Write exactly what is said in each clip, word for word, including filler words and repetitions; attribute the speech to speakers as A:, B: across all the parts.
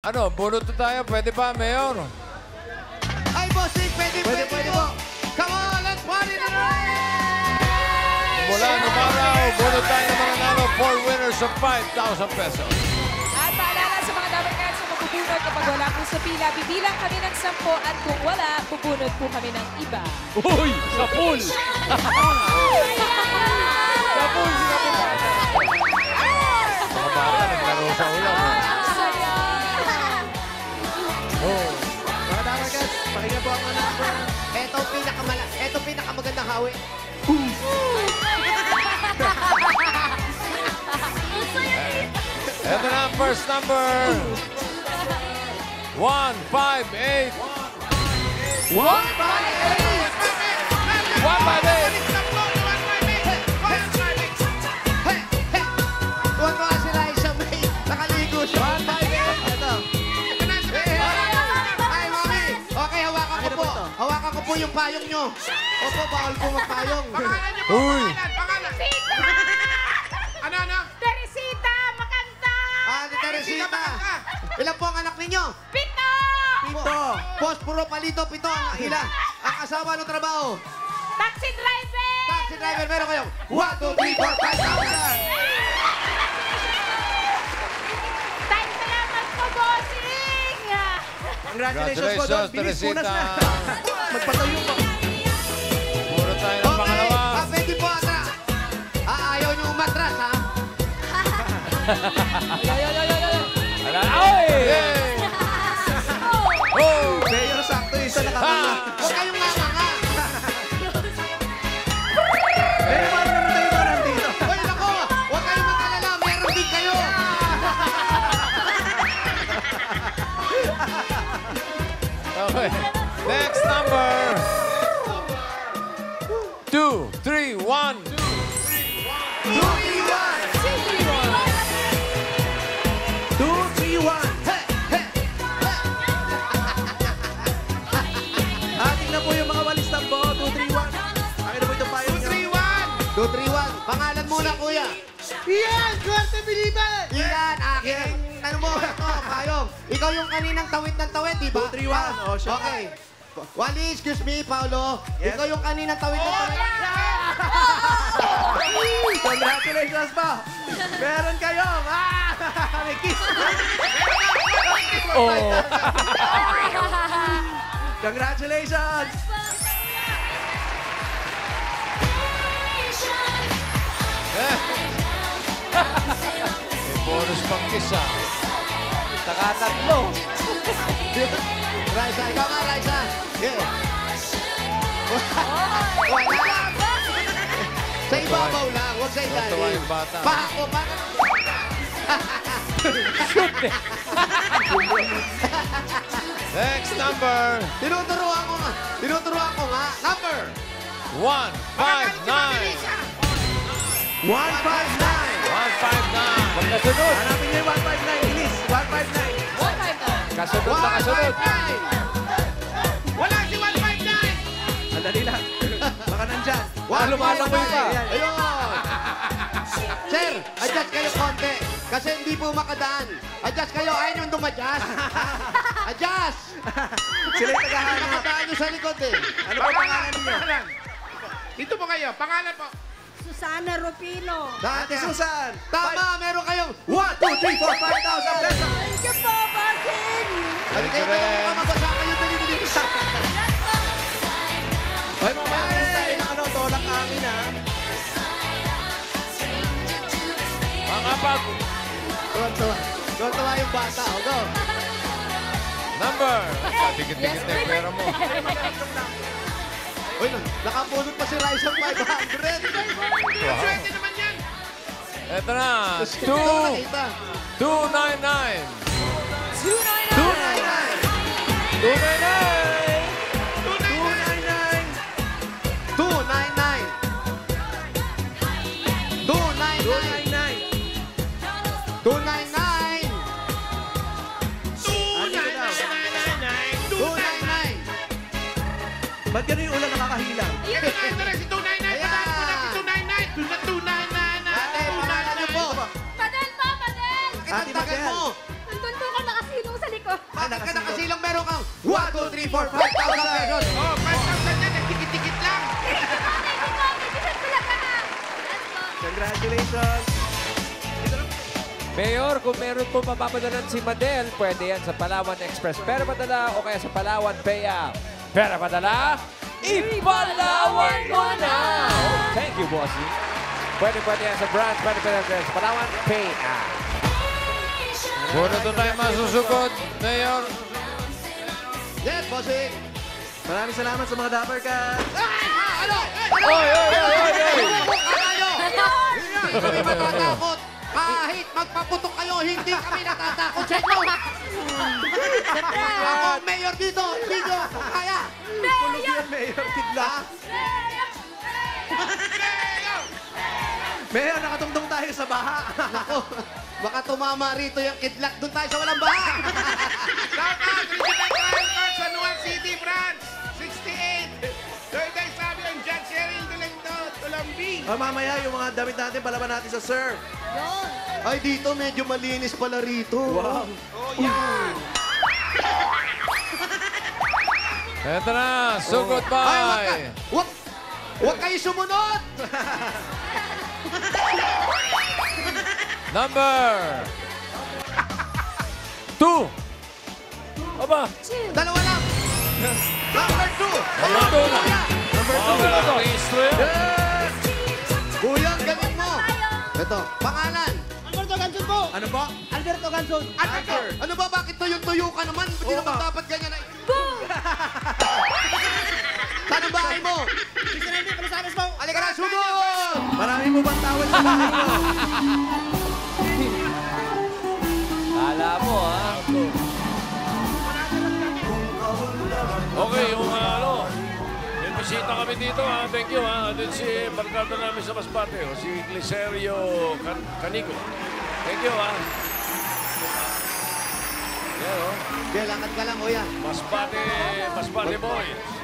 A: Ano, bunot na tayo. Pwede ba, Mayor?
B: Ay, bossing, pwede, pwede, pwede po. Come on, let's party na rin!
A: Mula ng araw, bunot tayo na mananalo. Four winners of five thousand pesos.
C: At paalala sa mga dapat kayo sa mabubunot kapag wala po sa pila, bibilang kami ng sampo at kung wala, bubunot po kami ng iba.
A: Uy! Sa pool! Sa pool! Sa pool! Mga bata, naglaro sa ulam.
B: Oh. Mga dapat guys, pakinggan po ang mga number. Ito ang pinakamala, ito ang pinakamagandang hawi.
A: Ito na ang first number. One, five, eight.
B: One, five, eight!
A: One, five, eight.
B: Hey, hey! Tuwan ko kasi na isang may nakaligo siya. One, five, eight! Ito. Ay, mami! Okay, hawakan ko po. Hawakan ko po yung payong nyo. Opo, bawal po magpayong.
D: Pangalan niyo po,
A: Uy.
D: pangalan, pangalan. Ano, ano?
C: Teresita, makanta!
B: Ah, ni Teresita. Ilan po ang anak ninyo?
C: Pito!
B: Pito. Boss, puro palito, pito ang ilan. Ang asawa ng trabaho.
C: Taxi driver!
B: Taxi driver, meron kayong one, two, three, four, five thousand.
C: Time salamat po, bossing!
E: Congratulations po doon. Bilis, punas na. Magpatayo po.
A: Puro tayo ng pangalawa.
B: Ah, pwede po atra. Ah, ayaw nyo umatras, ha?
A: Ala, ay! Yay! Oh!
E: Mayor, sakto yung isa nakakala.
B: Huwag kayong mamanga.
E: Mayor, parang naman tayo ba nandito?
B: Hoy, nako! Huwag kayong mag-alala. Meron din kayo.
A: Okay. Next number. Two, three, one.
B: two, three, one.
E: Two, three, one.
B: Hey, hey, hey.
E: Ating na po yung mga walis ng bo. Two, three, one. Akin na po itong payo
D: two,
E: niyo.
D: three, one.
B: two, three, one. Pangalan muna, kuya.
E: Yan! Swerte, Biliban!
B: Iyan, aking, ano mo, ito, payong. Ikaw yung kaninang tawid ng tawid, di ba?
E: Two, three, one.
B: Ah,
E: Oh, siya.
B: Okay. Wally, excuse me, Paolo.
E: Yes.
B: Ikaw yung kaninang tawid ng tawid.
E: Congratulations po! Meron kayong! Ah! May kiss!
A: Oh!
E: Congratulations!
A: May bonus pang kisa.
E: Nakatatlo!
B: Raisa, ikaw nga, Raisa. Yeah. Wala. Sa ibabaw lang, huwag sa
A: Natuwa
B: ilalim.
A: yung bata.
B: Pako, bakit?
A: Next number.
B: Tinuturuan ko nga. Tinuturuan ko nga. Number.
A: One, five, nine.
E: one five nine!
A: One, five, nine. Magkasunod.
E: Hanapin niyo yung one five nine. Ilis! one five nine!
C: One five nine.
A: Kasunod na
B: one,
A: kasunod.
B: five, nine.
D: Wala si one five nine.
E: Ang dali lang. Baka nandyan.
B: One,
A: lumalangoy
B: five,
A: pa.
B: nine. Ayun. Sir, adjust kayo konti. Kasi hindi po makadaan. Adjust kayo. Ayaw nyo dumadjust. Adjust.
E: Sila yung tagahanap.
B: Nakadaan nyo sa likod eh.
E: Ano po pangalan niyo?
D: Pangalan. Dito po kayo. Pangalan po.
F: Susana Rupino.
E: Ate Susan!
B: Tama, meron kayong one, two, three, four, five thousand pesos.
F: Thank you po, Bossing!
B: Halika kayo tayo mga mabasa kayo. Dali, dali.
E: Hoy, mamaya meron tayo ng ano, tolak amin ha.
A: Mga pag.
B: Tuwan-tuwa. Tuwan-tuwa yung bata. O, go.
A: Number. Dikit-dikit na yung pera mo.
B: Uy, nakapulot pa si Raisa five hundred.
D: Swerte naman yan.
A: Ito na.
B: Ito
A: Two,
B: nakita.
A: two, nine, nine.
C: Two nine
B: two
C: nine.
B: nine nine.
A: Two, nine, nine.
E: two nine nine!
B: two nine nine. two nine
E: two
B: nine.
E: nine nine!
B: two nine nine.
D: two nine nine nine nine.
B: two nine nine.
E: Ba't gano'n yung ulan nakakahilang?
D: Ito na, ito na si two nine nine.
B: Ayan.
D: Padaan mo na si two nine nine. two nine nine nine.
B: Ate, pangalan niyo po.
C: Padel pa, padel!
B: Bakit ang tagal mo?
F: Nandun po ka nakasilong sa likod.
B: Bakit ka nakasilong meron kang one, two, three, four, five thousand pesos?
D: Oh, five thousand yan. Nagtikit-tikit lang.
E: Congratulations.
A: Mayor, kung meron po mapapadalan si Madel, pwede yan sa Palawan Express. Pera padala o kaya sa Palawan Paya. Pera padala, ipalawan mo na! Thank you, bossy. Pwede pwede yan sa branch, pwede pwede yan sa Palawan Paya. Puro to tayo masusugod, Mayor.
B: Yes, bossing.
E: Maraming salamat sa mga Dapper Cats.
B: Ah, ano? Ano?
A: Oy, oy, oy, oy, oy!
B: Ano? Hindi kami matatakot. Kahit magpaputok kayo, hindi kami natatakot sa inyo. Ako ang mayor dito. Hindi nyo kaya.
E: Kulog yan, Mayor. Kidlat. Mayor, nakatungtong tayo sa baha.
B: Ako, baka tumama rito yung kidlat. Doon tayo sa walang baha.
D: Shout out, Regional Trial Court sa Nuan City Branch. sixty-eight. Third day sabi ang Judge Cheryl Delecto, Tulambing.
E: O, mamaya, yung mga damit natin, palaban natin sa surf.
B: Ay, dito medyo malinis pala rito.
E: Wow.
D: Oh, yan.
A: Eto na, so
B: Ay, wag ka.
A: goodbye.
B: Wag, wag kayo sumunod.
A: Number two. Aba,
B: Dalawa lang. Number two.
A: number two na.
B: Number two.
A: Number two. Registro yan.
B: Kuya, ang galing mo. Ito, pangalan.
F: Alberto Ganson po.
E: Ano ba?
F: Alberto Ganson.
B: Ano to? Ano ba? Bakit tuyong-tuyo ka naman? Hindi
E: Oo
B: naman
E: nga.
B: dapat ganyan. Ay. Saan ang bahay mo?
F: Mister Randy, Palasares po.
B: Halika na, sumod!
E: Marami mo bang tawad sa bahay mo?
A: Kala mo, ha? Okay, yung uh, ano, may bisita kami dito, ha? Thank you, ha? Atin si barkada namin sa Masbate, o, si Glicerio Can Canico. Thank you, ha? Yan, o.
B: Kaya lakad ka lang, kuya.
A: Masbate, Masbate boy.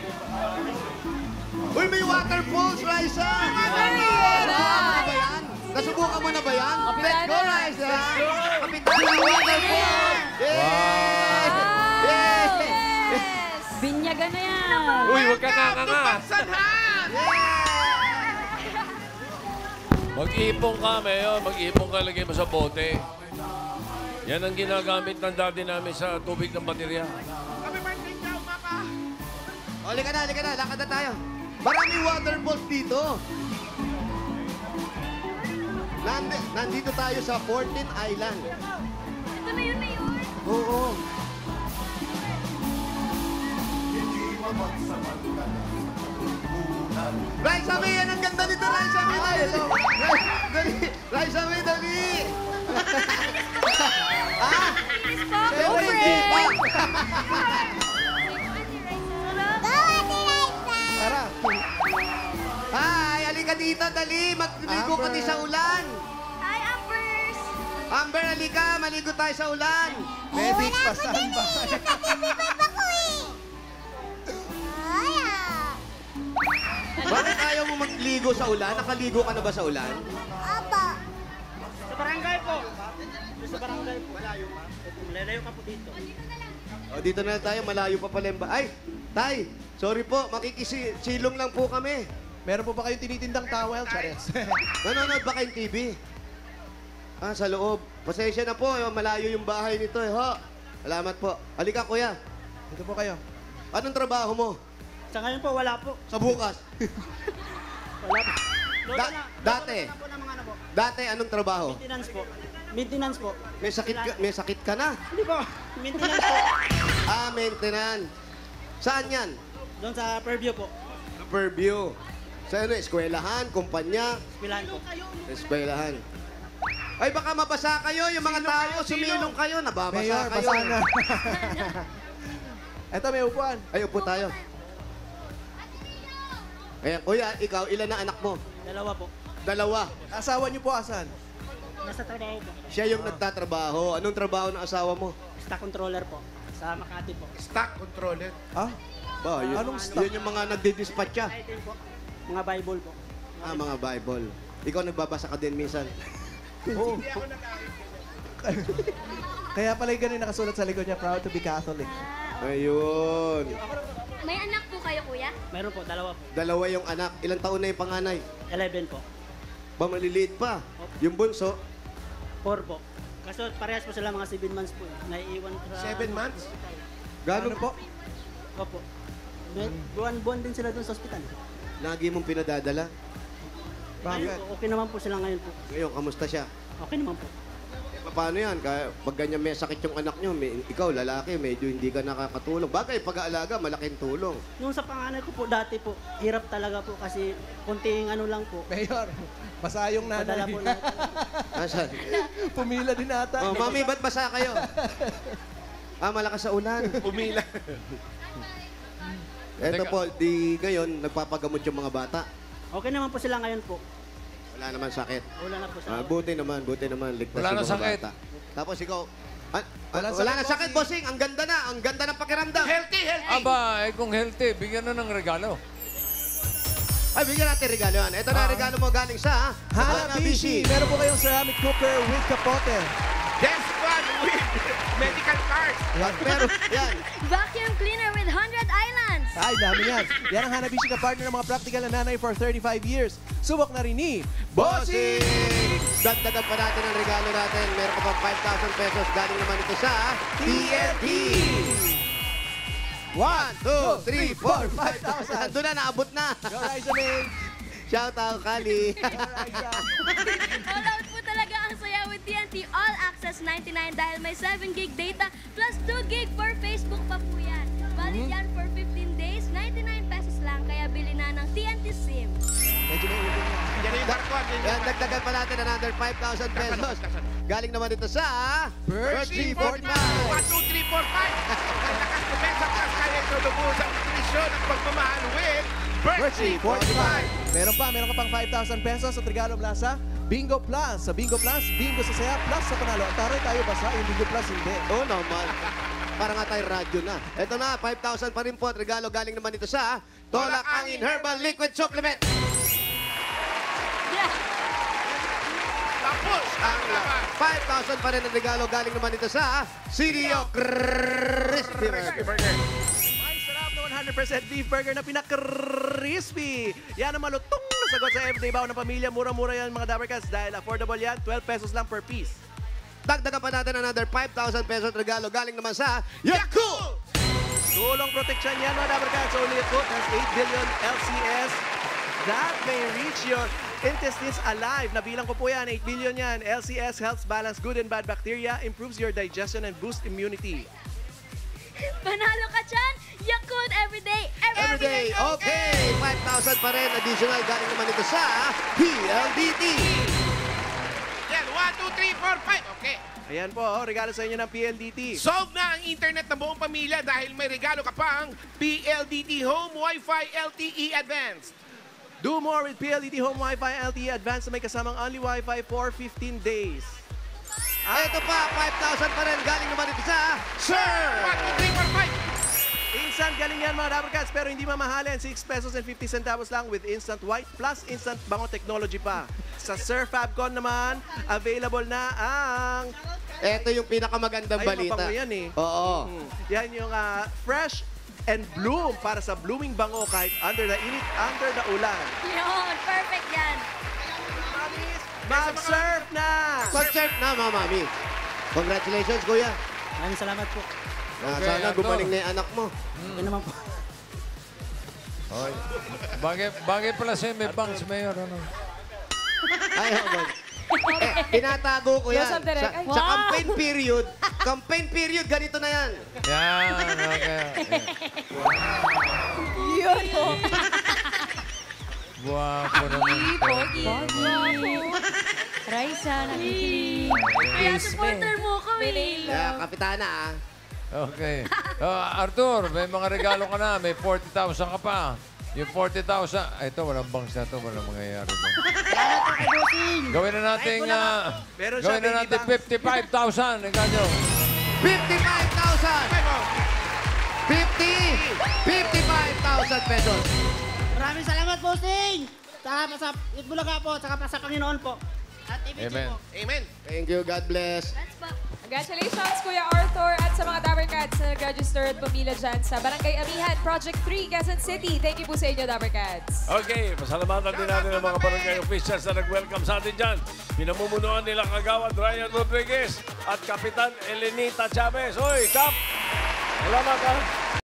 B: Uy, may waterfalls, Raisa! Nasubukan mo na ba yan? Nasubukan mo na ba yan? Let's
C: Kapitana.
B: go, Raisa! Kapitan ng waterfalls! Yay! Yay!
F: Binyagan na yan.
A: Uy, huwag ka nga
D: Sanhan!
A: Mag-ipon ka, Mayor. Mag-ipon ka, lagay mo sa bote. Yan ang ginagamit ng dati namin sa tubig ng baterya.
D: Happy birthday daw, Papa.
B: O, halika na, halika na. Lakad na tayo. Maraming waterfalls dito. Nand nandito tayo sa fourteen Island.
F: Ito na yun, Mayor.
B: Oo. Raisa May, yan ang ganda nito, Raisa May. Dali, dali. Raisa May, dali. Ah, siyempre, hindi pa. Tara. Hi, halika dito, dali. Magligo ka din sa ulan.
F: Hi, Uppers.
B: Amber, halika. Maligo tayo sa ulan.
E: Medic, pasan ba?
B: Bakit ayaw mo magligo sa ulan? Nakaligo ka na ba sa ulan?
F: Sa barangay po. Sa barangay po. Malayo pa. Malayo pa po dito.
B: O, dito na tayo. Malayo pa pala yung ba- Ay, Tay, sorry po. Makikisilong lang po kami.
E: Meron po ba kayong tinitindang towel, Charles?
B: Nanonood ba kayong T V? Ah, sa loob. Pasensya na po. Malayo yung bahay nito. Eh, ho. Salamat po. Halika, kuya.
E: Ito po kayo.
B: Anong trabaho mo?
F: Sa ngayon po, wala po.
B: Sa bukas.
F: Wala po. Loto
B: Da-
F: na.
B: dati.
F: Loto na po ng mga ano po.
B: Dati, anong trabaho?
F: Maintenance po. Maintenance po.
B: May sakit ka, may sakit ka na.
F: Hindi po. Maintenance po.
B: Ah, maintenance. Saan yan?
F: Doon sa Purview po.
B: Purview. Sa ano, eskwelahan, kumpanya,
F: Pilahan po.
B: eskwelahan. Ay, baka mabasa kayo, yung mga tao, sumilong kayo, nababasa
E: Mayor,
B: kayo.
E: basa na. Ito, may upuan.
B: Ay, upo tayo. Ayan, kuya, ikaw, ilan na anak mo?
F: Dalawa po.
B: Dalawa.
E: Asawa niyo po, asan?
F: Nasa trabaho po.
B: Siya yung nagtatrabaho. Anong trabaho ng asawa mo?
F: Stock controller po. Sa Makati po.
D: Stock controller.
E: Ah?
B: Ba, yun,
E: Anong stock?
B: yun yung mga nagdi-dispatcha.
F: Item po. Mga Bible po.
B: Ah, mga Bible. Ikaw nagbabasa ka din minsan.
E: Oo. Kaya pala yung ganun nakasulat sa likod niya, proud to be Catholic.
B: Ayun.
G: May anak po kayo, kuya?
F: Meron po, dalawa po.
B: Dalawa yung anak. Ilang taon na yung panganay?
F: eleven po.
B: Ba, maliliit pa. Yung bunso,
F: four po. Kaso parehas po sila mga seven months po. eh. Naiiwan ko sa...
D: Seven months?
B: gano'n po?
F: Opo. May buwan-buwan din sila doon sa ospital.
B: Lagi mong pinadadala.
F: Ngayon
E: Bakit?
F: po, okay naman po sila ngayon po.
B: Ngayon, kamusta siya?
F: Okay naman po.
B: Eh, paano yan? Kaya, pag ganyan may sakit yung anak nyo, may, ikaw, lalaki, medyo hindi ka nakakatulong. Bagay, pag-aalaga, malaking tulong.
F: Yung sa panganay ko po, dati po, hirap talaga po kasi kunting ano lang po.
E: Mayor, basa yung
F: Padala
E: nanay.
F: po na.
B: Nasaan?
E: Pumila din ata.
B: Oh, mami, ba't basa kayo? Ah, malakas sa ulan.
D: Pumila.
B: Eto po, di ngayon, nagpapagamot yung mga bata.
F: Okay naman po sila ngayon po.
B: Wala naman sakit.
F: Wala na po
B: Ah,
F: sila.
B: buti naman, buti naman. Ligtas
A: Wala
B: yung
A: na
B: mga
A: sakit.
B: bata. Tapos ikaw, ah, ah,
E: Wala
B: wala,
E: sakit,
B: na sakit, bossing. Ang ganda na, ang ganda ng pakiramdam.
D: Healthy, healthy.
A: Aba, eh kung healthy, bigyan na ng regalo.
B: Ay, bigyan natin regalo yan. Ito na, regalo mo galing sa
E: Hanabishi! Meron po kayong ceramic cooker with kapote.
D: Desk fan with medical card.
B: Pero, yan.
G: Vacuum cleaner with one hundred islands.
E: Ay, dami yan. Yan ang Hanabishi ka-partner ng mga practical na nanay for thirty-five years. Subok na rin ni
B: Bossing! Dagdagan pa natin ang regalo natin. Meron ka pang five thousand pesos. Galing naman ito sa T N T. one, two, three, four, five thousand. Doon na, naabot na.
E: Go, Raisa May!
B: Shout out, Kali.
E: Go, Raisa!
G: All out po talaga ang saya with T N T All Access ninety-nine dahil may seven gig data plus two gig for Facebook pa po yan. Valid yan for fifteen days, ninety-nine pesos lang. Kaya bili na ng T N T SIM.
E: Medyo may ubin na.
D: Yan yung barcode. Yan
B: Yan,
D: yung
B: dagdagan pa natin another five thousand pesos. Galing naman ito sa
E: Percy
B: forty-five.
D: one, two, three, four, five. Ang lakas ng mesa plus kaya ito lubuhos ang nutrisyon at pagmamahal with Bertie forty-five.
E: Meron pa, meron ka pang five thousand pesos at regalo mula sa Bingo Plus. Sa Bingo Plus, bingo sa saya plus sa panalo. Ang taray tayo basa, yung Bingo Plus hindi.
B: Oo naman. Para nga tayo radyo na. Ito na, five thousand pa rin po. At regalo galing naman ito sa Tolak Angin Herbal Liquid Supplement.
D: Tapos ang laban.
B: five thousand pa rin ang regalo galing naman ito sa C D O Crispy Burger.
E: May sarap na one hundred percent beef burger na pinaka-crispy. Yan ang malutong na sagot sa everyday baon ng pamilya. Mura-mura yan mga Dabarcats dahil affordable yan. twelve pesos lang per piece.
B: Dagdagan pa natin another five thousand pesos at regalo galing naman sa Yakult!
E: Tulong proteksyon yan mga Dabarcats. Only Yakult has eight billion L C S that may reach your intestines alive. Nabilang ko po yan, eight billion yan. L C S helps balance good and bad bacteria, improves your digestion and boost immunity.
G: Panalo ka dyan! Yakult everyday, every,
B: Every day, okay! five thousand pa rin. Additional galing naman ito sa P L D T.
D: Yan, one, two, three, four, five. Okay.
E: Ayan po, oh, regalo sa inyo ng P L D T.
D: Solve na ang internet ng buong pamilya dahil may regalo ka pang P L D T Home Wi-Fi L T E Advanced.
E: Do more with P L D T Home Wi-Fi L T E Advanced na may kasamang only Wi-Fi for fifteen days.
B: Ah, ito pa, five thousand pa rin. Galing naman ito sa Sir!
D: one, two, three, four, five.
E: Instant galing yan mga Dabarcats pero hindi mamahalin. six pesos and fifty centavos lang with instant white plus instant bango technology pa. Sa Sir Fabcon naman, available na ang...
B: Ito yung pinakamagandang
E: Ay,
B: balita.
E: mabango yan eh.
B: Oo.
E: Hmm. Yan yung ah, fresh and bloom para sa blooming bango kahit under the init, under the ulan.
G: Yun, perfect yan.
E: Mag-surf na!
B: Concert na, mga mami. Congratulations, kuya.
F: Maraming salamat po.
B: Ah,
A: Okay,
B: sana
A: Arthur.
B: gumaling na yung anak mo.
F: Okay naman po.
A: Okay. Bagay, bagay pala sa'yo, may bangs, Mayor. Ano?
B: Ay, oh, eh, tinatago ko yan.
C: Close up direct.
B: Sa,
C: Ay,
B: sa
C: wow.
B: campaign period, campaign period, ganito na yan.
A: Yan, okay.
C: Yun po.
A: Guwapo naman.
C: Pogi. Raisa, nakikilig.
G: Kaya supporter mo kami.
B: Kaya, kapitana, ah.
A: Okay. Uh, Arthur, may mga regalo ka na. May forty thousand ka pa. Yung forty thousand, ay, ito, walang bangs na ito. Walang mangyayari doon.
F: Salamat po kay Bossing.
A: Gawin na natin, uh,
E: Meron siya,
A: gawin na
E: baby
A: natin
E: bangs.
A: fifty-five thousand. Ikaw
B: fifty-five thousand! fifty! fifty-five thousand pesos.
F: Maraming salamat, Bossing. Sa, sa Itbulaga po, saka pa sa Panginoon po. At T V G
A: Amen.
F: po.
D: Amen.
B: Thank you, God bless.
G: Let's go.
C: Congratulations, Kuya Arthur, at sa mga Dabber Cats na nag-register at pumila dyan sa Barangay Amihan, Project three, Quezon City. Thank you po sa inyo, Dabber Cats.
H: Okay, pasalamatan din natin ang mga barangay officials na nag-welcome sa atin dyan. Pinamumunuan nila Kagawad Ryan Rodriguez at Kapitan Elenita Chavez. Oy, Kap! Salamat, ha?